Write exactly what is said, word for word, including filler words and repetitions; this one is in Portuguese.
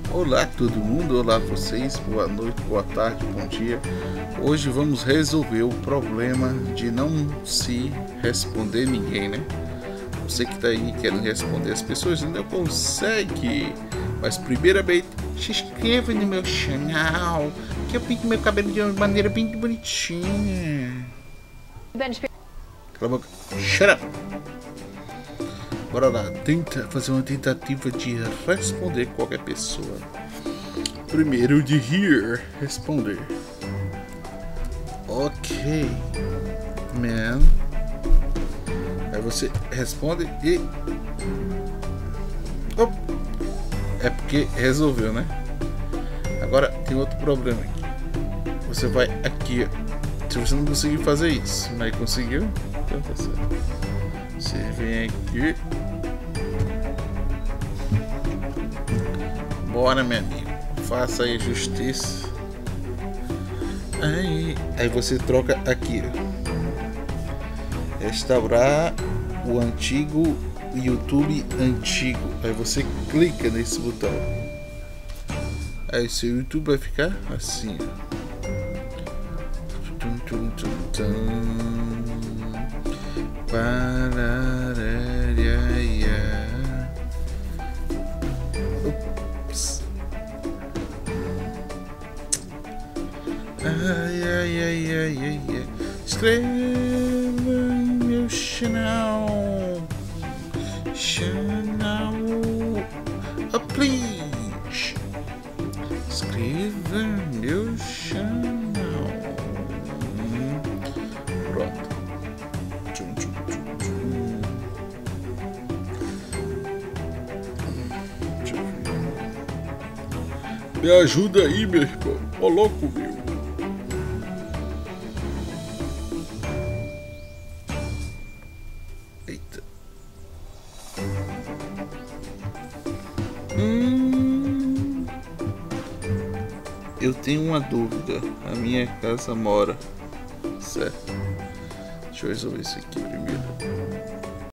Olá todo mundo, olá vocês, boa noite, boa tarde, bom dia. Hoje vamos resolver o problema de não se responder ninguém, né? Você que tá aí querendo responder as pessoas ainda consegue, mas primeiramente se inscreva no meu canal, que eu pinto meu cabelo de uma maneira bem bonitinha. Cala a boca, shut up! Bora lá, tenta fazer uma tentativa de responder qualquer pessoa. Primeiro de here, responder. Ok, man. Aí você responde e... Oh. É porque resolveu, né? Agora tem outro problema aqui. Você vai aqui, se você não conseguir fazer isso, mas conseguiu, então tá certo. Você vem aqui. Bora, meu amigo. Faça aí justiça. Aí, aí você troca aqui. Restaurar o antigo YouTube antigo. Aí você clica nesse botão. Aí seu YouTube vai ficar assim. Tum, tum, tum, tum. Ups. Ai, ai, ai, ai, ai, ai. Escreva em meu canal. Canal. Oh, please. Escreva em meu canal. Hum. Pronto. Me ajuda aí, meu irmão. Ô louco, meu. Eita. Hum. Eu tenho uma dúvida. A minha casa mora. Certo. Deixa eu resolver isso aqui primeiro.